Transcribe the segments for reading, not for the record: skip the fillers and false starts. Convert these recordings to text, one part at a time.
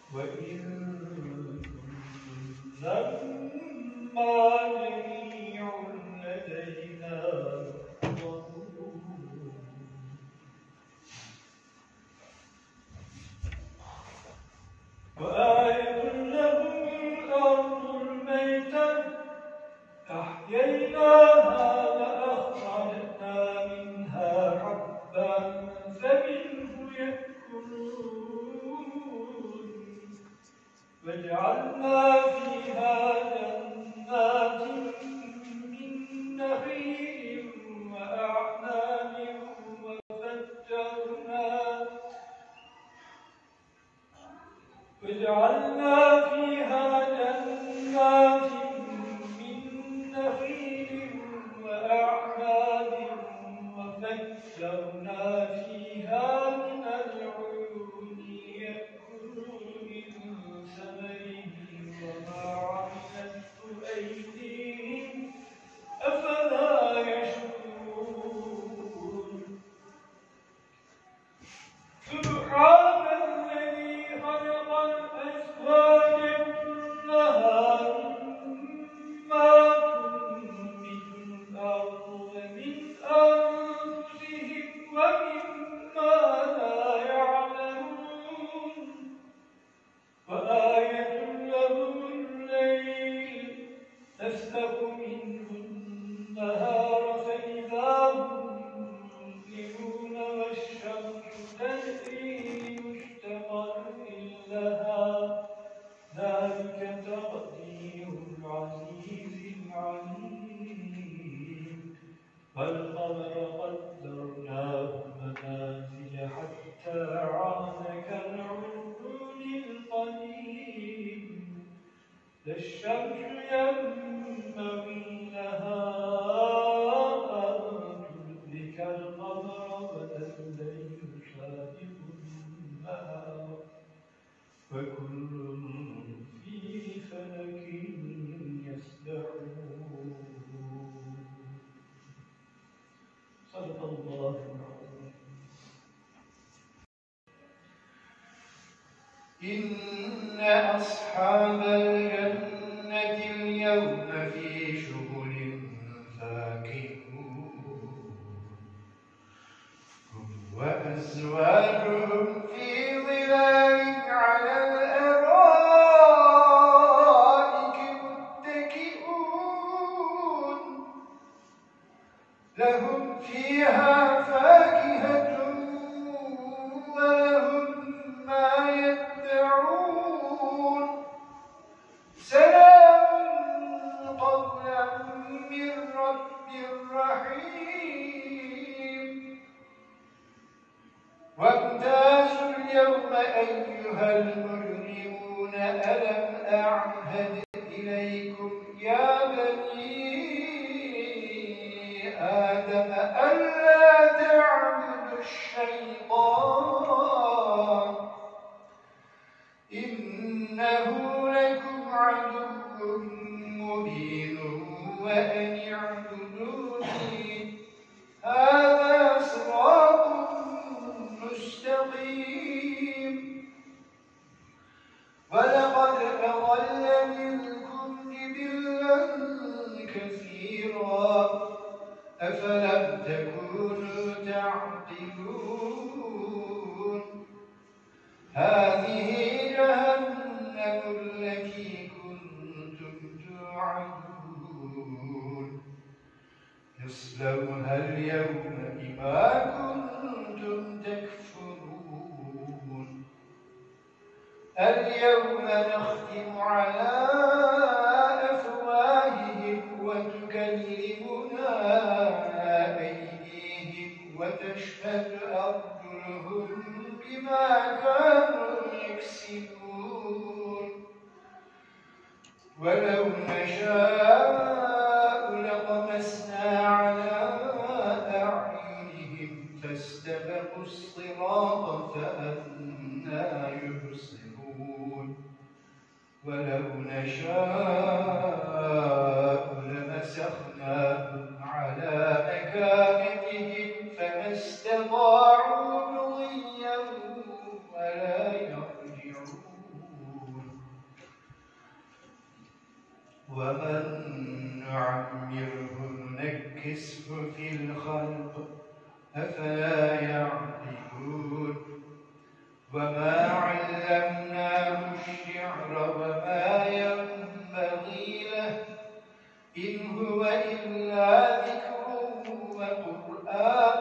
وإن كنتم لما جميع لدينا محضرون وآية لهم الأرض الميتة أحييناها وأخرجنا منها حبا فمنه يأكلون وجعلنا فيها جنات من نخيل وأعناب وجعلنا فيها جنات من نخيل وأعناب وفجرنا فيها من العيون يأكلوا من ثمره وما عملته أيديهم أفلا يشكرون سبحان الذي خلق الأزواج كلها مما تنبت الأرض ومن أنفسهم ومما لا يعلمون وآية لهم الليل نسلخ منه النهار فإذا هم مظلمون والشمس تجري لمستقر لها ذلك تقدير العزيز العليم والقمر قدرناه منازل حتى عاد كالعرجون القديم لا الشمس ينبغي لها أن تدرك القمر ولا الليل سابق النهار وكل في فلك يسبحون صدق الله العظيم. إن أصحاب الجنة اليوم في شغل فاكهون هم وأزواجهم في ظلال على الأرائك متكئون لهم فيها فاكهة ولهم ما يدعون سلام قولا من رب رحيم وامتازوا اليوم أيها المجرمون ألم أعهد إليكم يا بني آدم ألا تعبدوا الشيطان إنه لكم عدو مبين وأن اعبدوني هذا صراط مستقيم ولقد أضل منكم جبلا كثيرا أفلم تكونوا تعقلون هذه جهنم التي كنتم توعدون اصلوها اليوم بما كنتم تكفرون اليوم نختم على أفواههم وتكلمنا أيديهم وتشهد أرجلهم بما كانوا يكسبون ولو نشاء لطمسنا على أعينهم فاستبقوا الصراط فأنى يبصرون ولو نشاء لمسخناهم على مكانتهم فما استطاعوا مضيا ولا يرجعون لا يعقلون وما علمناه الشعر وما ينبغي له إن هو إلا ذكر وقرآن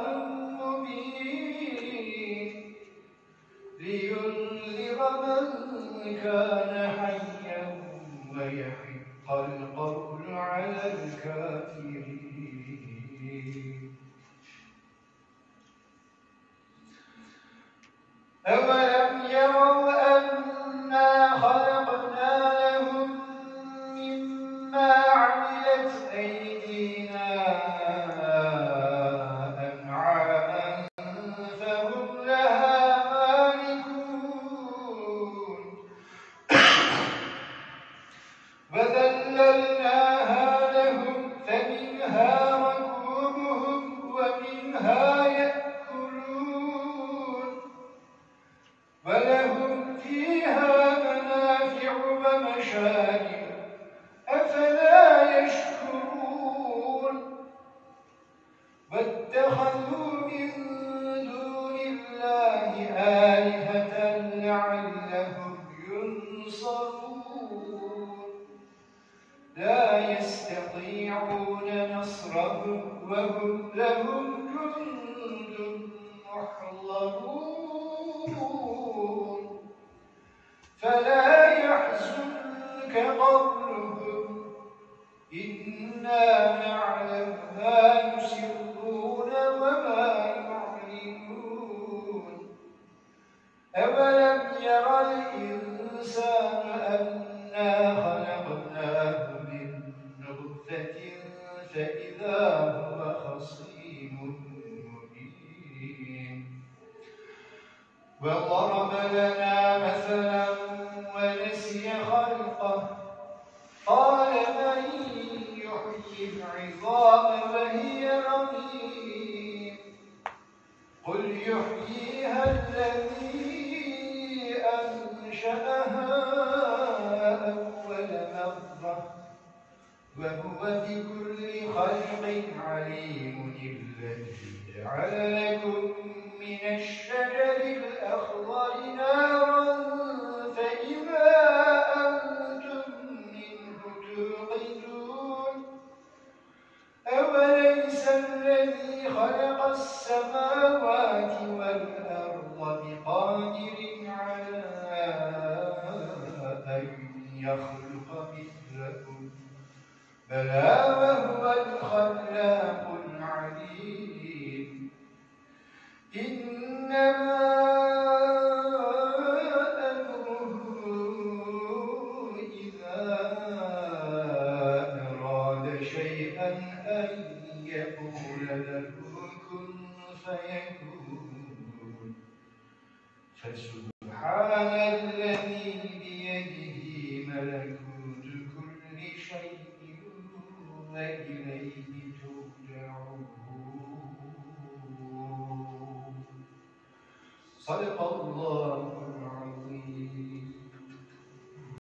مبين لينذر من كان حيا ويحق القول على الكافرين. أولم يروا أنا خلقنا لهم مما عملت أيدينا أنعاما فهم لها مالكون وذللناها لهم فمنها ركوبهم ومنها يأكلون ولهم فيها منافع ومشارب أفلا يشكرون واتخذوا من دون الله آلهة لعلهم ينصرون لا يستطيعون نصرهم وهم لهم جند محضرون فلا يحزنك قولهم إنا نعلم ما يسرون وما يعلنون أولم ير الإنسان أنا خلقناه من نطفة فإذا هو خصيم مبين وضرب لنا مثلا ونسي خلقه قال من يحيي العظام وهي رميم قل يحييها الذي أنشأها أول مرة وهو بكل خلق عليم الذي جعل لكم من الشجر الأخضر نارا فإذا أنتم منه توقدون أوليس الذي خلق السماوات والأرض بقادر على أن يخلق مثلكم بلى وهو الخلاق العليم إنما أمره إذا أراد شيئا أن يقول له كن فيكون فسبحان الذي بيده ملكوت كل شيء وإليه ترجعون. صدق الله